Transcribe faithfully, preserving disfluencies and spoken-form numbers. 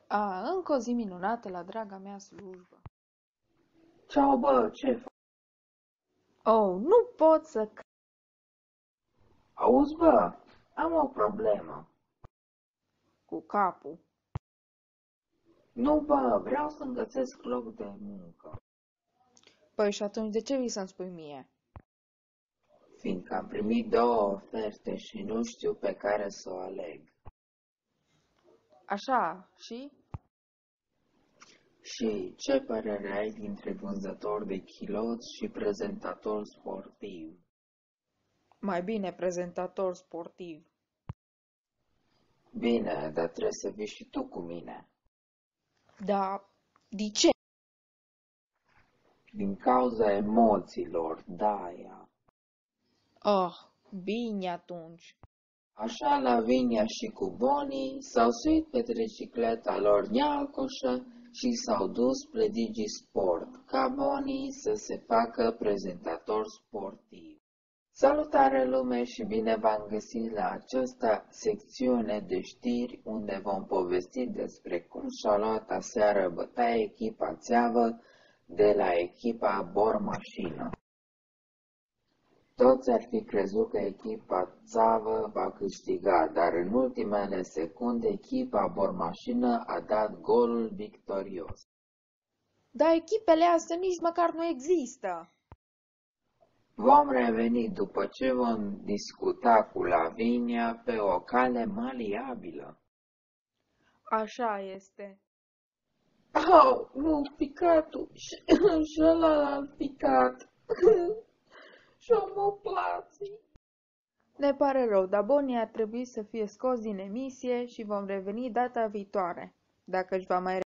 A, încă o zi minunată la draga mea slujbă. Ceau, bă, ce faci? Oh, nu pot să... c- Auzi, bă, am o problemă. Cu capul. Nu, bă, vreau să-mi găsesc loc de muncă, Păi și atunci de ce vii să-mi spui mie? fiindcă am primit două oferte și nu știu pe care să o aleg. Așa, și? Și ce părere ai dintre vânzător de chiloți și prezentator sportiv? Mai bine prezentator sportiv. Bine, dar trebuie să vii și tu cu mine. Da, de ce? Din cauza emoțiilor, da-ia. Oh, bine atunci. Așa Lavinia și cu Bonnie s-au suit pe tricicleta lor nealcoșă și s-au dus spre Digisport, ca Bonnie să se facă prezentator sportiv. Salutare lume și bine v-am găsit la această secțiune de știri unde vom povesti despre cum și-a luat aseară bătaie echipa țeavă de la echipa Bormașină. Toți ar fi crezut că echipa țavă va câștiga, dar în ultimele secunde echipa Bormașină a dat golul victorios. Dar echipele astea nici măcar nu există. Vom reveni după ce vom discuta cu Lavinia pe o cale maleabilă. Așa este. Au, nu, picatul, și, și ăla l-am picat. Și omoplații. Ne pare rău, dar Bonnie ar trebui să fie scos din emisie și vom reveni data viitoare, dacă își va mai